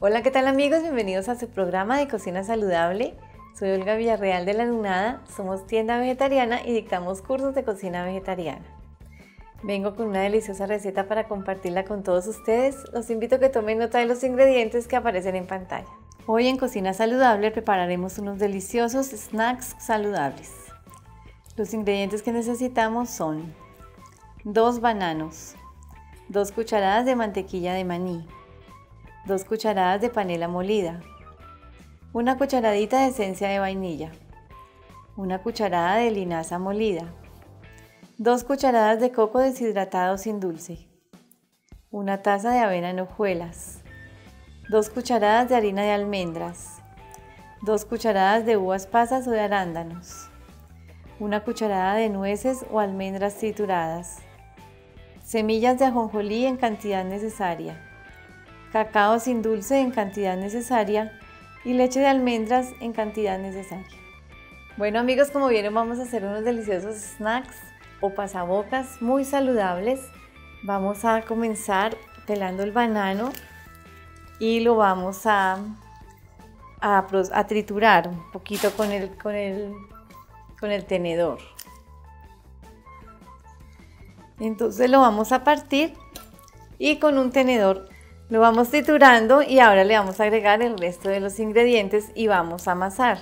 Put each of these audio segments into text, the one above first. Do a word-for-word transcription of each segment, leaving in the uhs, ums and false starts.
Hola, ¿qué tal amigos? Bienvenidos a su programa de Cocina Saludable. Soy Olga Villarreal de La Lunada, somos tienda vegetariana y dictamos cursos de cocina vegetariana. Vengo con una deliciosa receta para compartirla con todos ustedes. Los invito a que tomen nota de los ingredientes que aparecen en pantalla. Hoy en Cocina Saludable prepararemos unos deliciosos snacks saludables. Los ingredientes que necesitamos son dos bananos, dos cucharadas de mantequilla de maní, dos cucharadas de panela molida, una cucharadita de esencia de vainilla, una cucharada de linaza molida, dos cucharadas de coco deshidratado sin dulce, una taza de avena en hojuelas, dos cucharadas de harina de almendras, dos cucharadas de uvas pasas o de arándanos, una cucharada de nueces o almendras trituradas, semillas de ajonjolí en cantidad necesaria, cacao sin dulce en cantidad necesaria y leche de almendras en cantidad necesaria. Bueno amigos, como vieron vamos a hacer unos deliciosos snacks o pasabocas muy saludables. Vamos a comenzar pelando el banano y lo vamos a, a, a triturar un poquito con el, con, el, con el tenedor. Entonces lo vamos a partir y con un tenedor lo vamos triturando y ahora le vamos a agregar el resto de los ingredientes y vamos a amasar.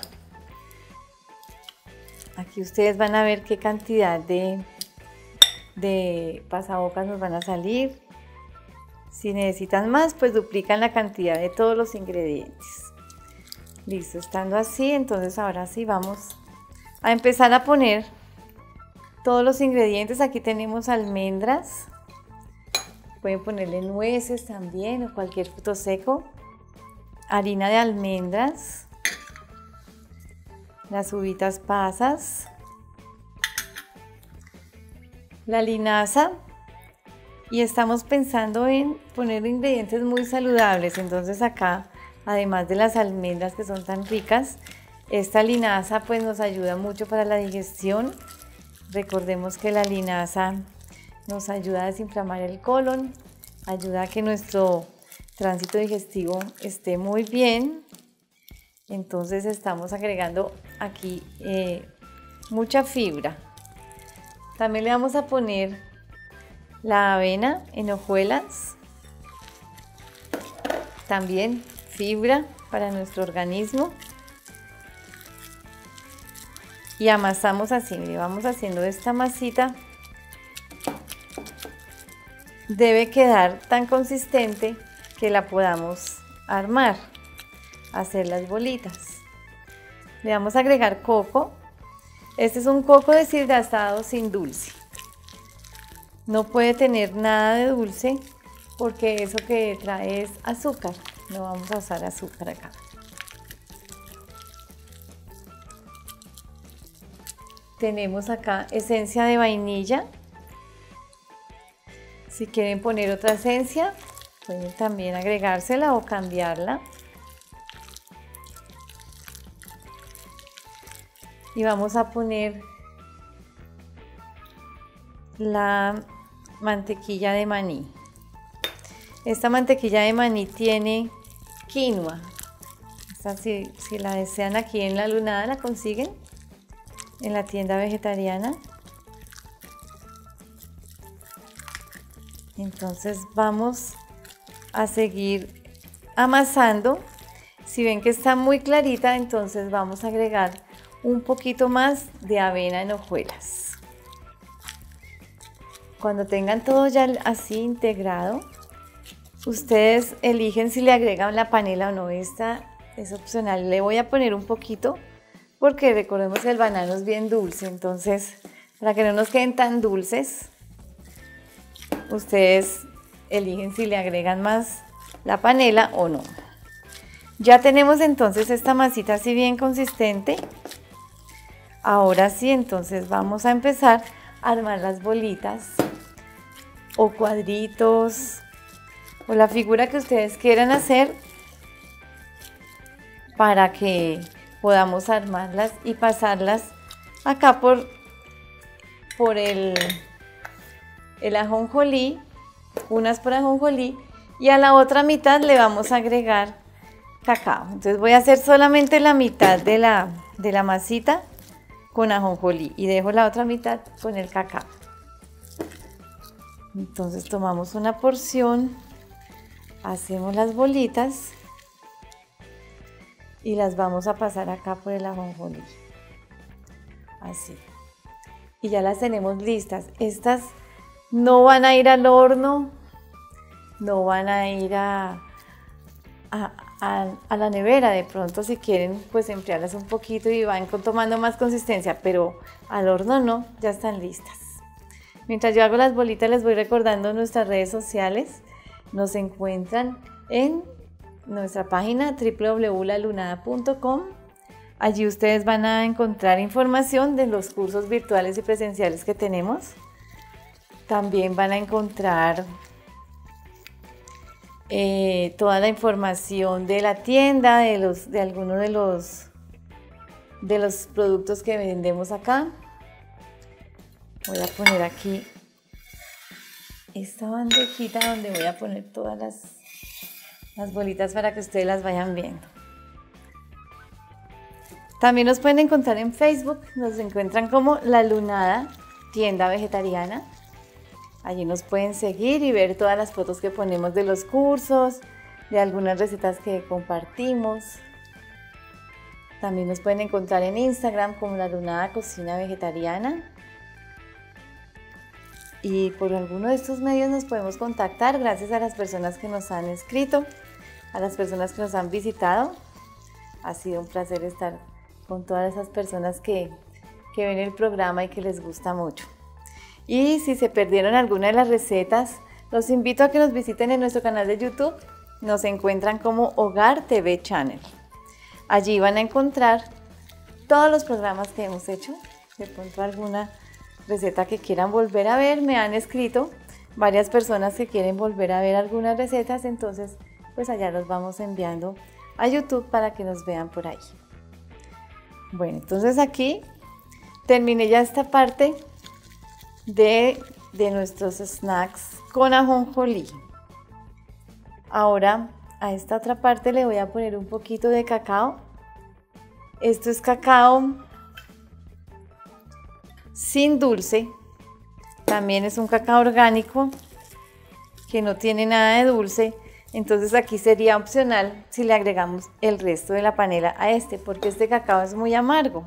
Aquí ustedes van a ver qué cantidad de, de pasabocas nos van a salir. Si necesitan más, pues duplican la cantidad de todos los ingredientes. Listo, estando así, entonces ahora sí vamos a empezar a poner todos los ingredientes. Aquí tenemos almendras. Pueden ponerle nueces también o cualquier fruto seco, harina de almendras, las uvitas pasas, la linaza y estamos pensando en poner ingredientes muy saludables. Entonces acá, además de las almendras que son tan ricas, esta linaza pues nos ayuda mucho para la digestión. Recordemos que la linaza nos ayuda a desinflamar el colon, ayuda a que nuestro tránsito digestivo esté muy bien. Entonces estamos agregando aquí eh, mucha fibra. También le vamos a poner la avena en hojuelas, también fibra para nuestro organismo. Y amasamos así, mire, vamos haciendo esta masita. Debe quedar tan consistente que la podamos armar, hacer las bolitas. Le vamos a agregar coco. Este es un coco deshidratado sin dulce. No puede tener nada de dulce porque eso que trae es azúcar. No vamos a usar azúcar acá. Tenemos acá esencia de vainilla. Si quieren poner otra esencia, pueden también agregársela o cambiarla. Y vamos a poner la mantequilla de maní. Esta mantequilla de maní tiene quinoa. Esta, si, si la desean, aquí en La Lunada la consiguen en la tienda vegetariana. Entonces vamos a seguir amasando. Si ven que está muy clarita, entonces vamos a agregar un poquito más de avena en hojuelas. Cuando tengan todo ya así integrado, ustedes eligen si le agregan la panela o no. Esta es opcional. Le voy a poner un poquito porque recordemos que el banano es bien dulce, entonces para que no nos queden tan dulces, ustedes eligen si le agregan más la panela o no. Ya tenemos entonces esta masita así bien consistente. Ahora sí, entonces vamos a empezar a armar las bolitas o cuadritos o la figura que ustedes quieran hacer para que podamos armarlas y pasarlas acá por, por el, el ajonjolí, unas por ajonjolí, y a la otra mitad le vamos a agregar cacao. Entonces voy a hacer solamente la mitad de la, de la masita con ajonjolí y dejo la otra mitad con el cacao. Entonces tomamos una porción, hacemos las bolitas y las vamos a pasar acá por el ajonjolí. Así. Y ya las tenemos listas. Estas no van a ir al horno, no van a ir a, a, a, a la nevera. De pronto, si quieren, pues enfriarlas un poquito y van tomando más consistencia, pero al horno no, ya están listas. Mientras yo hago las bolitas, les voy recordando nuestras redes sociales. Nos encuentran en nuestra página doble u doble u doble u punto la lunada punto com. Allí ustedes van a encontrar información de los cursos virtuales y presenciales que tenemos. También van a encontrar eh, toda la información de la tienda, de, los, de algunos de los, de los productos que vendemos acá. Voy a poner aquí esta bandejita donde voy a poner todas las, las bolitas para que ustedes las vayan viendo. También nos pueden encontrar en Facebook, nos encuentran como La Lunada Tienda Vegetariana. Allí nos pueden seguir y ver todas las fotos que ponemos de los cursos, de algunas recetas que compartimos. También nos pueden encontrar en Instagram como La Lunada Cocina Vegetariana. Y por alguno de estos medios nos podemos contactar gracias a las personas que nos han escrito, a las personas que nos han visitado. Ha sido un placer estar con todas esas personas que, que ven el programa y que les gusta mucho. Y si se perdieron alguna de las recetas, los invito a que nos visiten en nuestro canal de YouTube. Nos encuentran como Hogar T V Channel. Allí van a encontrar todos los programas que hemos hecho. De pronto alguna receta que quieran volver a ver, me han escrito varias personas que quieren volver a ver algunas recetas, entonces pues allá los vamos enviando a YouTube para que nos vean por ahí. Bueno, entonces aquí terminé ya esta parte de, de nuestros snacks con ajonjolí. Ahora a esta otra parte le voy a poner un poquito de cacao. Esto es cacao sin dulce, también es un cacao orgánico que no tiene nada de dulce, entonces aquí sería opcional si le agregamos el resto de la panela a este, porque este cacao es muy amargo.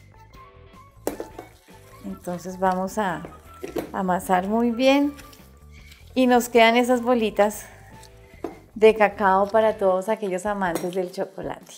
Entonces vamos a amasar muy bien y nos quedan esas bolitas de cacao para todos aquellos amantes del chocolate.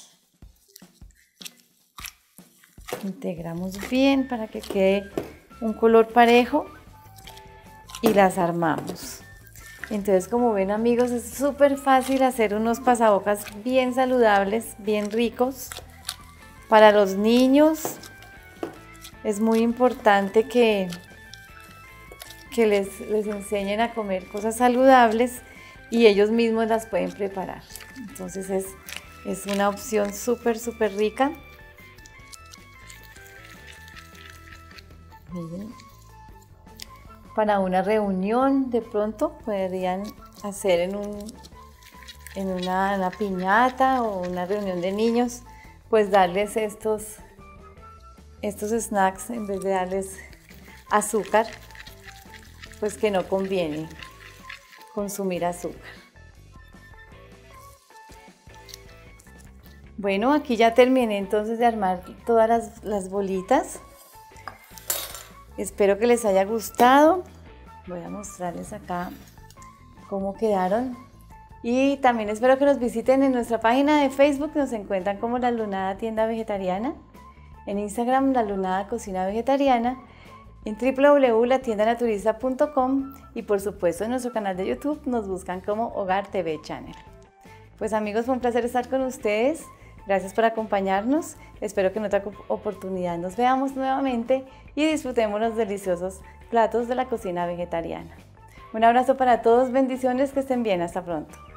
Integramos bien para que quede un color parejo y las armamos. Entonces, como ven, amigos, es súper fácil hacer unos pasabocas bien saludables, bien ricos para los niños. Es muy importante que, que les, les enseñen a comer cosas saludables y ellos mismos las pueden preparar. Entonces es, es una opción súper, súper rica. Miren, para una reunión de pronto podrían hacer en, un, en una, una piñata o una reunión de niños, pues darles estos, estos snacks en vez de darles azúcar, pues que no conviene consumir azúcar. Bueno, aquí ya terminé entonces de armar todas las, las bolitas. Espero que les haya gustado. Voy a mostrarles acá cómo quedaron. Y también espero que nos visiten en nuestra página de Facebook. Nos encuentran como La Lunada Tienda Vegetariana. En Instagram, La Lunada Cocina Vegetariana. En doble u doble u doble u punto la tienda naturista punto com. Y por supuesto en nuestro canal de YouTube nos buscan como Hogar T V Channel. Pues amigos, fue un placer estar con ustedes. Gracias por acompañarnos. Espero que en otra oportunidad nos veamos nuevamente y disfrutemos los deliciosos platos de la cocina vegetariana. Un abrazo para todos, bendiciones, que estén bien, hasta pronto.